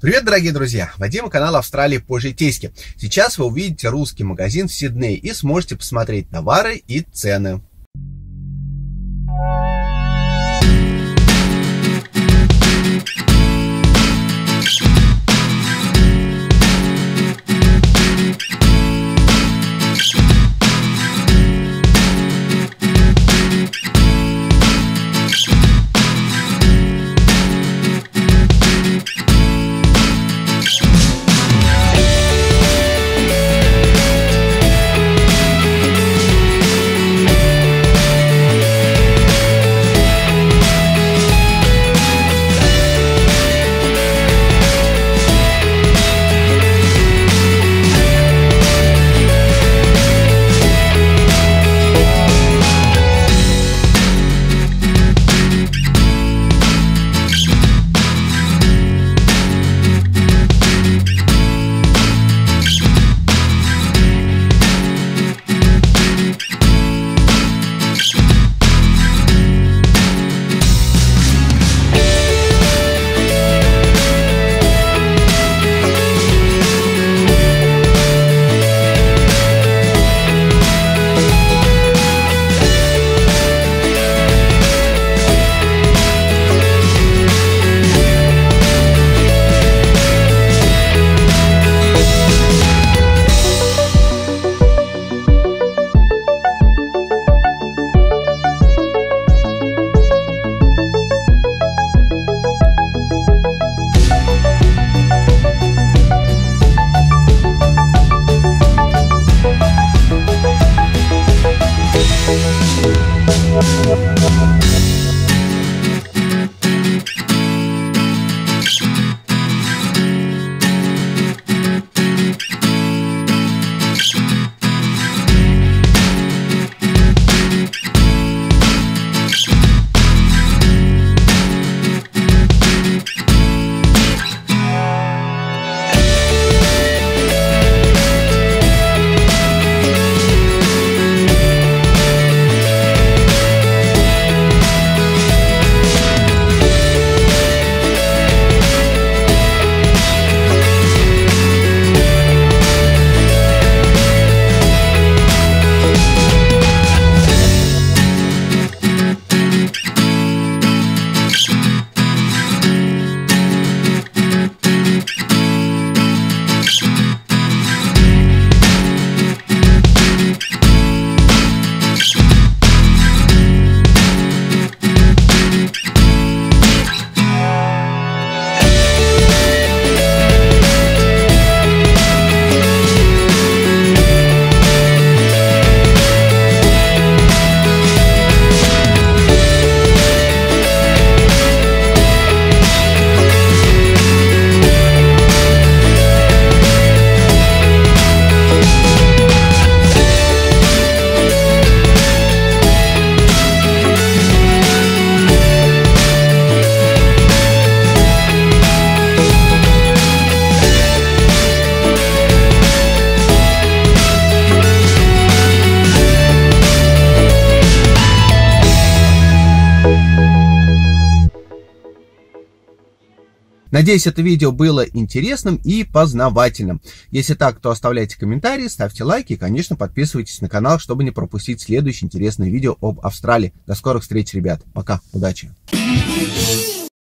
Привет, дорогие друзья! Вадим, канал Австралии по-житейски. Сейчас вы увидите русский магазин в Сиднее и сможете посмотреть товары и цены. Надеюсь, это видео было интересным и познавательным. Если так, то оставляйте комментарии, ставьте лайки и, конечно, подписывайтесь на канал, чтобы не пропустить следующее интересное видео об Австралии. До скорых встреч, ребят. Пока. Удачи.